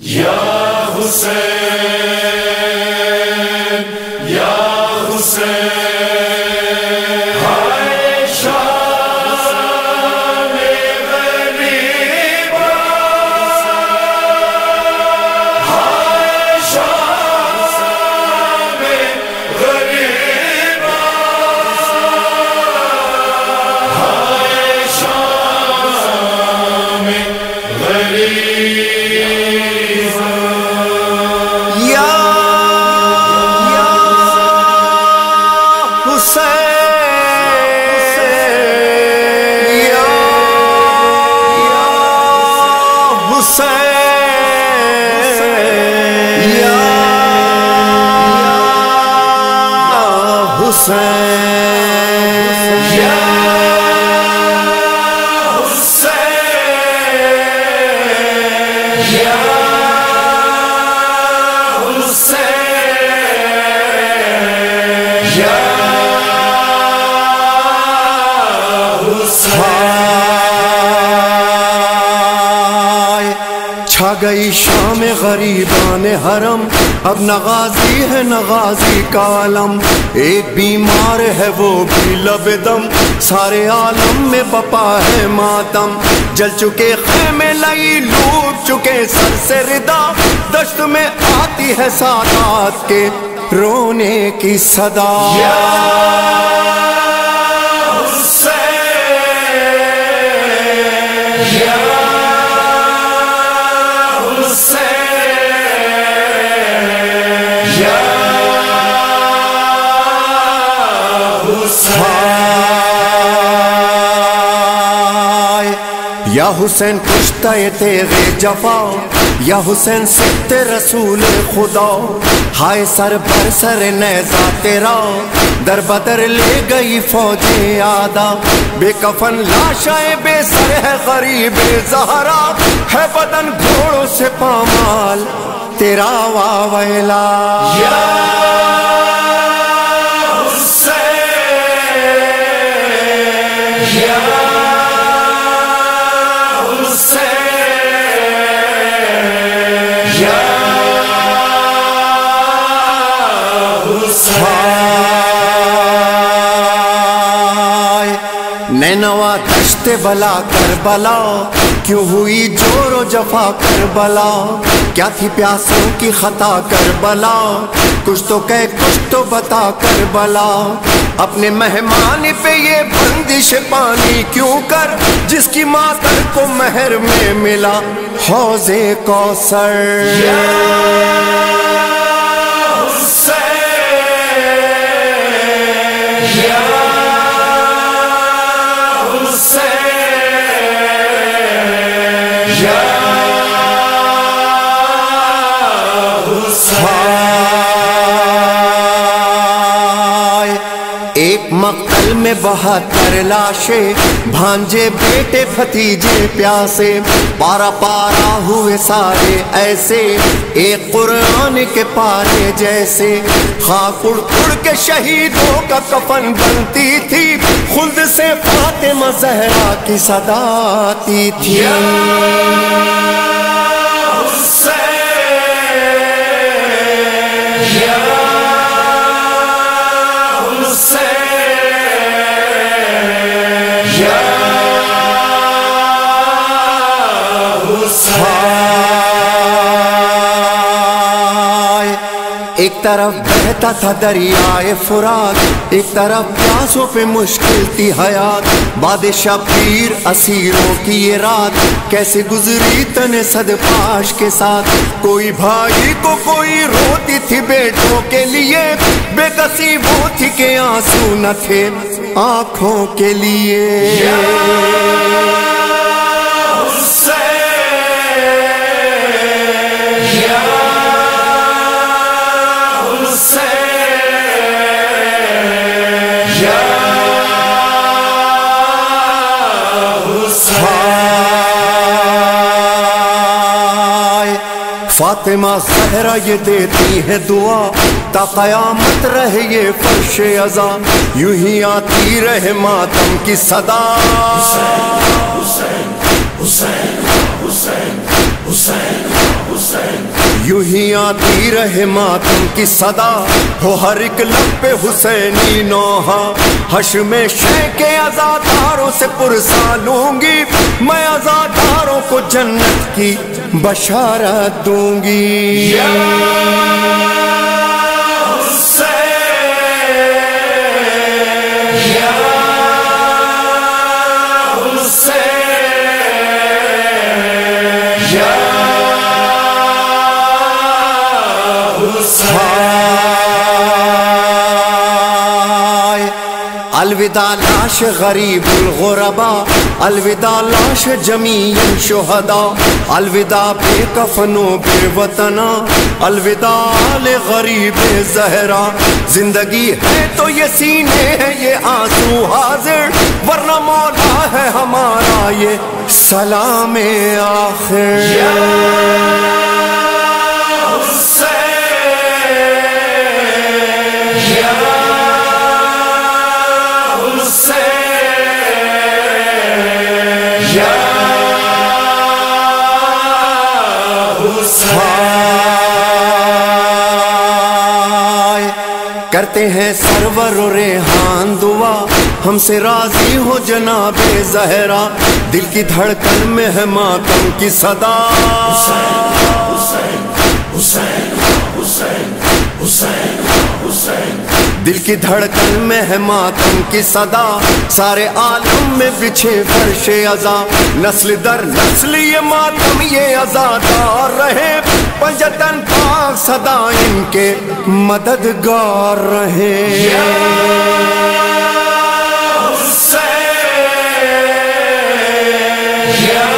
یا حسین یا حسین ہائے شام غریبا ہائے شام غریبا ہائے شام غریبا چھا گئی شام غریبان حرم، اب نغازی ہے نغازی کا علم، ایک بیمار ہے وہ بھی لب دم، سارے عالم میں بپا ہے ماتم، جل چکے خیمے لئی لوٹ چکے سر سے ردا، دشت میں آتی ہے سادات کے رونے کی صدا۔ یا حسین کشتہ تیغ جفا، یا حسین سبت رسول خدا، ہائے سر بر سر نیزہ تیرا، در بدر لے گئی فوجیں آدھا، بے کفن لاشائے بے سر ہے غریب زہرا، ہے بدن گھوڑوں سے پامال تیرا واویلا۔ نینوا دشت بلا کربلا، کیوں ہوئی جور و جفا کربلا، کیا تھی پیاسوں کی خطا کربلا، کچھ تو کہہ کچھ تو بتا کربلا، اپنے مہمان پہ یہ بندش پانی کیوں کر، جس کی ماتر کو مہر میں ملا حوض کوثر۔ ایک مقتل میں 72 لاشیں، بھانجے بیٹے بھتیجے پیاسے، پارا پارا ہوئے سارے ایسے، ایک قرآن کے پارے جیسے، خاک اڑ اڑ کے شہیدوں کا کفن بنتی تھی، خلد سے فاطمہ زہرا کی صدا آتی تھی۔ ایک طرف بہتا تھا دریائے فرات، ایک طرف پیاسوں پہ مشکل تھی حیات، بادشاہ پیر اسیروں کی یہ رات کیسے گزری تن صد پاش کے ساتھ، کوئی بھائی کو کوئی روتی تھی بیٹوں کے لیے، بے کسی وہ تھی کہ آنسو نہ تھے آنکھوں کے لیے۔ فاطمہ زہرا یہ دیتی ہے دعا، تا قیامت رہے یہ فرش عزا، یوں ہی آتی رہے ماتم کی صدا۔ حسین حسین حسین حسین حسین حسین यूं ही आती रहे मातम की सदा, हो हर एक लब पे हुसैनी नौहा। हश्र में शह के अज़ादारों से पुरसा लूंगी, मैं अज़ादारों को जन्नत की बशारत दूंगी। या हुसैन, या हुसैन, या अलविदा लाश गरीबुल गुरबा, अलविदा लाश जमीयन शुहदा, अलविदा बेकफनो बेवतना, अलविदा आले गरीब ज़हरा। जिंदगी है तो ये सीने है ये आंसू हाजिर, वरना मौला है हमारा ये सलाम आखिर। या हुसैन, या हुसैन, या हुसैन। करते हैं सरवर रेहान दुआ, हमसे राजी हो जनाबे ज़हरा। दिल की धड़कन में है मातम की सदा, हुसैन, हुसैन, हुसैन, हुसैन, हुसैन, हुसैन। दिल की धड़कन में है मातम की सदा। सारे आलम में बिछे फर्शे अज़ा, नस्ल दर नस्ल ये मातम ये अज़ादार रहे। पंजतन पाक सदा इनके मददगार रहे। या हुसैन, या